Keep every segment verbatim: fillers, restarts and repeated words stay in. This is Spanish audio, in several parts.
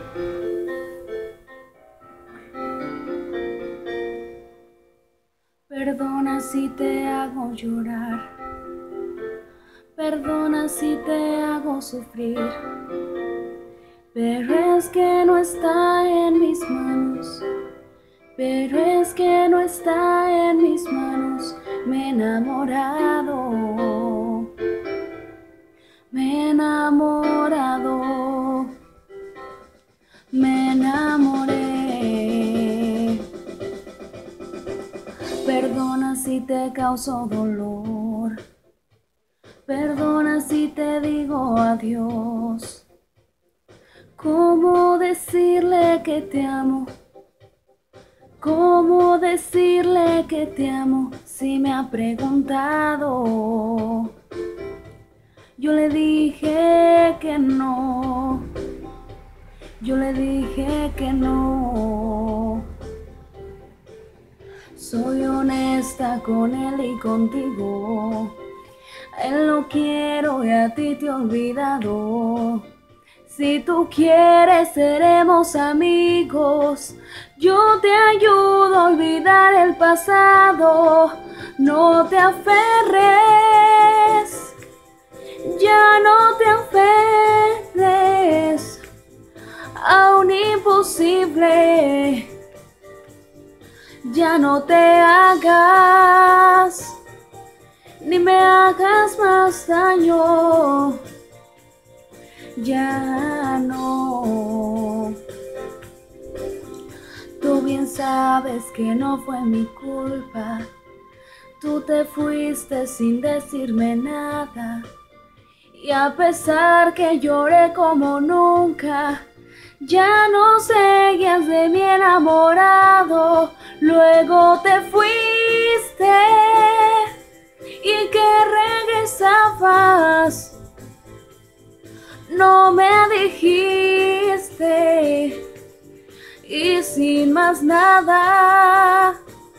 Perdona si te hago llorar, perdona si te hago sufrir, pero es que no está en mis manos, pero es que no está en mis manos. Me he enamorado, me he enamorado, me enamoré. Perdona si te causo dolor, perdona si te digo adiós. ¿Cómo decirle que te amo? ¿Cómo decirle que te amo si me ha preguntado? Yo le dije que no, yo le dije que no. Soy honesta con él y contigo. A él lo quiero y a ti te he olvidado. Si tú quieres seremos amigos. Yo te ayudo a olvidar el pasado. No te aferres, ya no te aferres a un imposible. Ya no te hagas, ni me hagas más daño. Ya no. Tú bien sabes que no fue mi culpa. Tú te fuiste sin decirme nada. Y a pesar que lloré como nunca, ya no seguías de mi enamorado. Luego te fuiste y que regresabas. No me dijiste y sin más nada,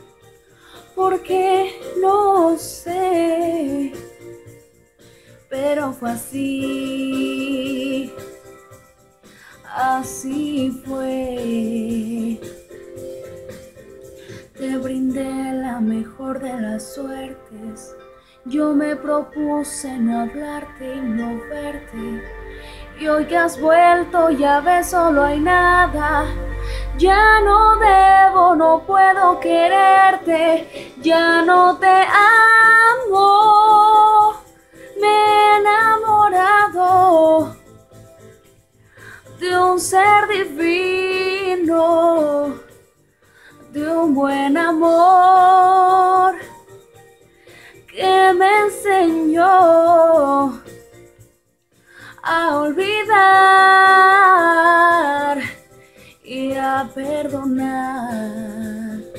porque no sé, pero fue así, así fue. Te brindé la mejor de las suertes. Yo me propuse no hablarte y no verte. Y hoy que has vuelto ya ves solo hay nada. Ya no debo, no puedo quererte. Ya no te amo. Me he enamorado de un ser divino, de un buen amor que me enseñó a olvidar y a perdonar.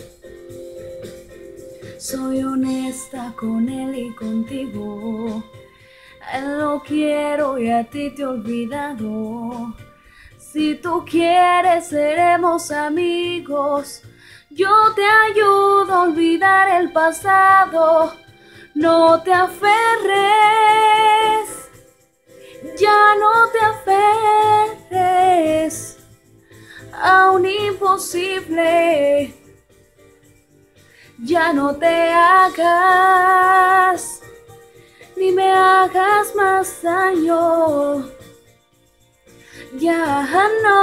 Soy honesta con él y contigo. A él lo quiero y a ti te he olvidado. Si tú quieres seremos amigos. Yo te ayudo a olvidar el pasado. No te aferres, ya no te aferres a un imposible. Ya no te hagas, ni me hagas más daño. Ya no.